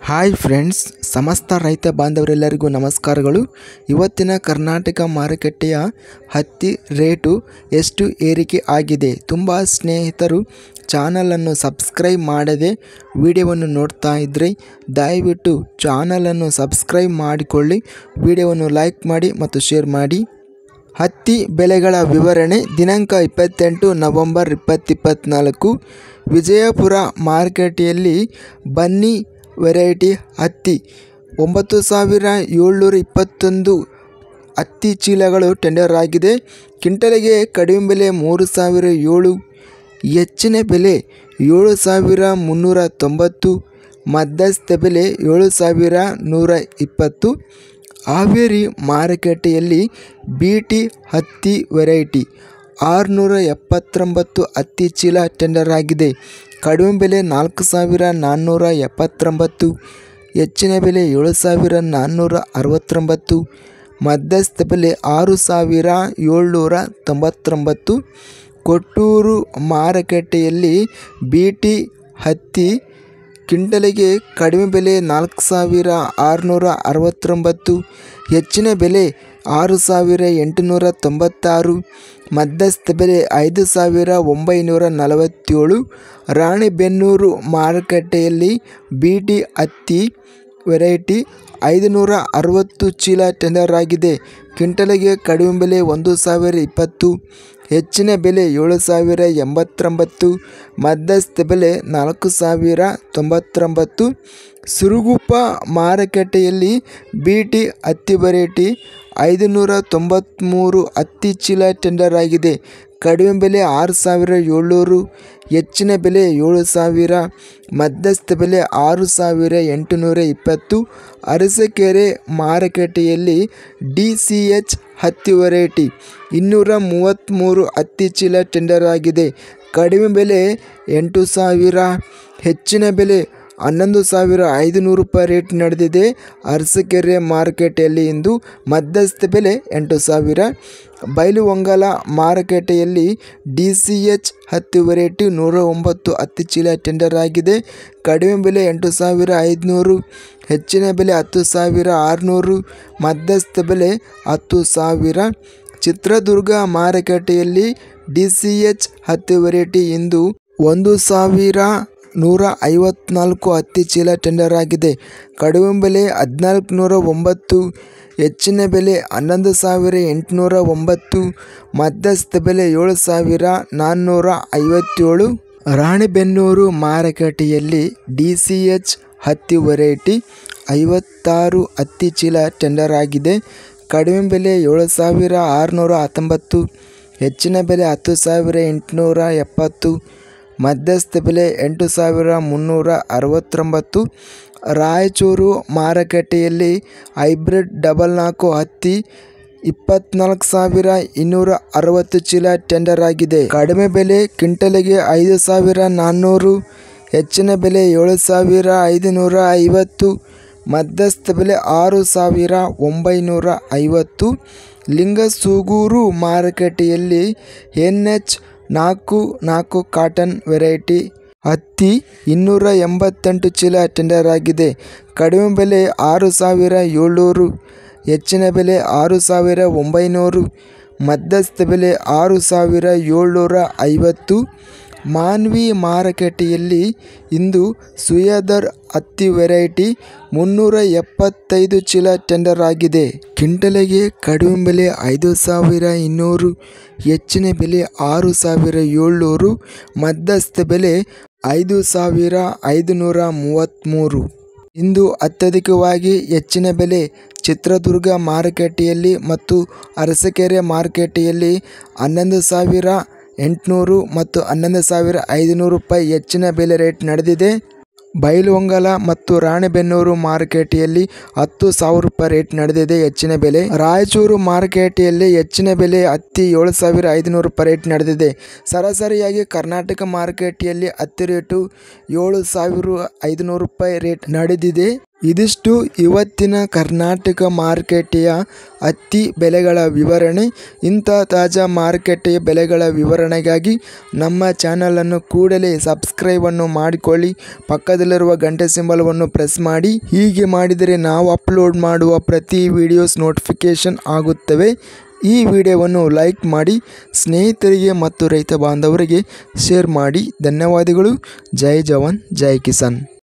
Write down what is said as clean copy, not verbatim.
Hi friends, ಸಮಸ್ತ ರೈತ ಬಾಂಧವರೆಲ್ಲರಿಗೂ ನಮಸ್ಕಾರಗಳು. ಇವತ್ತಿನ ಕರ್ನಾಟಕ ಮಾರುಕಟ್ಟೆಯ ಹತ್ತಿ ರೇಟು ಎಷ್ಟು ಏರಿಕೆ ಆಗಿದೆ? ತುಂಬ ಸ್ನೇಹಿತರು ಚಾನಲನ್ನು ಸಬ್ಸ್ಕ್ರೈಬ್ ಮಾಡದೆ ವಿಡಿಯೋವನ್ನು ನೋಡ್ತಾ ಇದ್ದರೆ ದಯವಿಟ್ಟು ಚಾನಲನ್ನು ಸಬ್ಸ್ಕ್ರೈಬ್ ಮಾಡಿಕೊಳ್ಳಿ, ವಿಡಿಯೋವನ್ನು ಲೈಕ್ ಮಾಡಿ ಮತ್ತು ಶೇರ್ ಮಾಡಿ. ಹತ್ತಿ ಬೆಲೆಗಳ ವಿವರಣೆ ದಿನಾಂಕ 28 ನವೆಂಬರ್ 2024 ವಿಜಯಪುರ ಮಾರುಕಟ್ಟೆಯಲ್ಲಿ ಬನ್ನಿ ವೆರೈಟಿ ಹತ್ತಿ 9721 ಹತ್ತಿ ಚೀಲಗಳು ಟೆಂಡರ್ ಆಗಿದೆ. ಕ್ವಿಂಟಲಿಗೆ ಕಡಿಮೆ ಬೆಲೆ 3007, ಹೆಚ್ಚಿನ ಬೆಲೆ 7390, ಮಧ್ಯಸ್ಥ ಬೆಲೆ 7120. ಹಾವೇರಿ ಮಾರುಕಟ್ಟೆಯಲ್ಲಿ BT ಹತ್ತಿ ವೆರೈಟಿ 679 ಹತ್ತಿ ಚೀಲ ಟೆಂಡರ್ ಆಗಿದೆ. ಕಡಿಮೆ ಬೆಲೆ 4479, ಹೆಚ್ಚಿನ ಬೆಲೆ 7469, ಮಧ್ಯಸ್ಥ ಬೆಲೆ 6799. ಕೊಟ್ಟೂರು ಮಾರುಕಟ್ಟೆಯಲ್ಲಿ BT ಹತ್ತಿ ಕ್ವಿಂಟಲಿಗೆ ಕಡಿಮೆ ಬೆಲೆ 4669, ಹೆಚ್ಚಿನ ಬೆಲೆ 6896, ಮಧ್ಯಸ್ಥ ಬೆಲೆ 5947. ರಾಣಿಬೆನ್ನೂರು ಮಾರುಕಟ್ಟೆಯಲ್ಲಿ BT ಹತ್ತಿ ವೆರೈಟಿ 560 ಚೀಲ ಟೆಂಡರ್ ಆಗಿದೆ. ಕ್ವಿಂಟಲಿಗೆ ಕಡಿಮೆ ಬೆಲೆ 1020, ಹೆಚ್ಚಿನ ಬೆಲೆ 7089, ಮಧ್ಯಸ್ಥ ಬೆಲೆ 4099. ಸಿರುಗುಪ್ಪ ಮಾರುಕಟ್ಟೆಯಲ್ಲಿ BT ಹತ್ತಿ ವೆರೈಟಿ 593 ಹತ್ತಿ ಚೀಲ ಟೆಂಡರ್ ಆಗಿದೆ. ಕಡಿಮೆ ಬೆಲೆ 6700, ಹೆಚ್ಚಿನ ಬೆಲೆ 7000, ಮಧ್ಯಸ್ಥ ಬೆಲೆ 6820. ಅರಸೀಕೆರೆ ಮಾರುಕಟ್ಟೆಯಲ್ಲಿ DCH ಹತ್ತಿ ವೆರೈಟಿ 233 ಹತ್ತಿ ಚೀಲ ಟೆಂಡರ್ ಆಗಿದೆ. ಕಡಿಮೆ ಬೆಲೆ 8000, ಹೆಚ್ಚಿನ ಬೆಲೆ 11500 ರೇಟ್ ನಡೆದಿದೆ ಅರಸೀಕೆರೆ ಮಾರುಕಟ್ಟೆಯಲ್ಲಿ ಇಂದು. ಮಧ್ಯಸ್ಥ ಬೆಲೆ 8000. ಬೈಲುಹೊಂಗಲ ಮಾರುಕಟ್ಟೆಯಲ್ಲಿ DCH ಹತ್ತಿ ವೆರೈಟಿ 109 ಹತ್ತಿ ಚೀಲ ಟೆಂಡರ್ ಆಗಿದೆ. ಕಡಿಮೆ ಬೆಲೆ 8500, ಹೆಚ್ಚಿನ ಬೆಲೆ 10600, ಮಧ್ಯಸ್ಥ ಬೆಲೆ 10000. ಚಿತ್ರದುರ್ಗ ಮಾರುಕಟ್ಟೆಯಲ್ಲಿ DCH ಹತ್ತಿ ವೆರೈಟಿ ಇಂದು 1154 ಹತ್ತಿ ಚೀಲ ಟೆಂಡರ್ ಆಗಿದೆ. ಕಡಿಮೆ ಬೆಲೆ 1409, ಹೆಚ್ಚಿನ ಬೆಲೆ 11809, ಮಧ್ಯಸ್ಥ ಬೆಲೆ 7457. ರಾಣಿಬೆನ್ನೂರು ಮಾರುಕಟ್ಟೆಯಲ್ಲಿ DCH ಹತ್ತಿ ವೆರೈಟಿ 56 ಹತ್ತಿ ಚೀಲ ಟೆಂಡರ್ ಆಗಿದೆ. ಕಡಿಮೆ ಬೆಲೆ 7619, ಹೆಚ್ಚಿನ ಬೆಲೆ 10870, ಮಧ್ಯಸ್ಥ ಬೆಲೆ 8369. ರಾಯಚೂರು ಮಾರುಕಟ್ಟೆಯಲ್ಲಿ ಹೈಬ್ರಿಡ್ 44 ಹತ್ತಿ 24260 ಚೀಲ ಟೆಂಡರ್ ಆಗಿದೆ. ಕಡಿಮೆ ಬೆಲೆ ಕ್ವಿಂಟಲಿಗೆ 5400, ಹೆಚ್ಚಿನ ಬೆಲೆ 7550, ಮಧ್ಯಸ್ಥ ಬೆಲೆ 6950. ಲಿಂಗಸೂಗೂರು ಮಾರುಕಟ್ಟೆಯಲ್ಲಿ NH 44 ಕಾಟನ್ ವೆರೈಟಿ ಹತ್ತಿ 288 ಚೀಲ ಟೆಂಡರ್ ಆಗಿದೆ. ಕಡಿಮೆ ಬೆಲೆ 6700, ಹೆಚ್ಚಿನ ಬೆಲೆ 6900, ಮಧ್ಯಸ್ಥ ಬೆಲೆ 6750. ಮಾನ್ವಿ ಮಾರುಕಟ್ಟೆಯಲ್ಲಿ ಇಂದು ಸುಯಾದರ್ ಹತ್ತಿ ವೆರೈಟಿ 375 ಚೀಲ ಟೆಂಡರ್ ಆಗಿದೆ. ಕ್ವಿಂಟಲಿಗೆ ಕಡಿಮೆ ಬೆಲೆ 5200, ಹೆಚ್ಚಿನ ಬೆಲೆ 6700, ಮಧ್ಯಸ್ಥ ಬೆಲೆ 5533. ಇಂದು ಅತ್ಯಧಿಕವಾಗಿ ಹೆಚ್ಚಿನ ಬೆಲೆ ಚಿತ್ರದುರ್ಗ ಮಾರುಕಟ್ಟೆಯಲ್ಲಿ ಮತ್ತು ಅರಸೀಕೆರೆ ಮಾರುಕಟ್ಟೆಯಲ್ಲಿ 11800 ಮತ್ತು 11500 ಹೆಚ್ಚಿನ ಬೆಲೆ ರೇಟ್ ನಡೆದಿದೆ. ಬೈಲುಹೊಂಗಲ ಮತ್ತು ರಾಣಿಬೆನ್ನೂರು ಮಾರುಕಟ್ಟೆಯಲ್ಲಿ 10,000 ರೇಟ್ ನಡೆದಿದೆ ಹೆಚ್ಚಿನ ಬೆಲೆ. ರಾಯಚೂರು ಮಾರುಕಟ್ಟೆಯಲ್ಲಿ ಹೆಚ್ಚಿನ ಬೆಲೆ ಹತ್ತಿ 7500 ರೇಟ್ ನಡೆದಿದೆ. ಸರಾಸರಿಯಾಗಿ ಕರ್ನಾಟಕ ಮಾರುಕಟ್ಟೆಯಲ್ಲಿ ಹತ್ತಿ ರೇಟು 7500 ರೇಟ್ ನಡೆದಿದೆ. ಇದಿಷ್ಟು ಇವತ್ತಿನ ಕರ್ನಾಟಕ ಮಾರುಕಟ್ಟೆಯ ಹತ್ತಿ ಬೆಲೆಗಳ ವಿವರಣೆ. ಇಂಥ ತಾಜಾ ಮಾರುಕಟ್ಟೆಯ ಬೆಲೆಗಳ ವಿವರಣೆಗಾಗಿ ನಮ್ಮ ಚಾನಲನ್ನು ಕೂಡಲೇ ಸಬ್ಸ್ಕ್ರೈಬನ್ನು ಮಾಡಿಕೊಳ್ಳಿ. ಪಕ್ಕದಲ್ಲಿರುವ ಗಂಟೆ ಸಿಂಬಲವನ್ನು ಪ್ರೆಸ್ ಮಾಡಿ. ಹೀಗೆ ಮಾಡಿದರೆ ನಾವು ಅಪ್ಲೋಡ್ ಮಾಡುವ ಪ್ರತಿ ವಿಡಿಯೋಸ್ ನೋಟಿಫಿಕೇಷನ್ ಆಗುತ್ತವೆ. ಈ ವಿಡಿಯೋವನ್ನು ಲೈಕ್ ಮಾಡಿ, ಸ್ನೇಹಿತರಿಗೆ ಮತ್ತು ರೈತ ಬಾಂಧವರಿಗೆ ಶೇರ್ ಮಾಡಿ. ಧನ್ಯವಾದಗಳು. ಜೈ ಜವಾನ್ ಜೈ ಕಿಸಾನ್.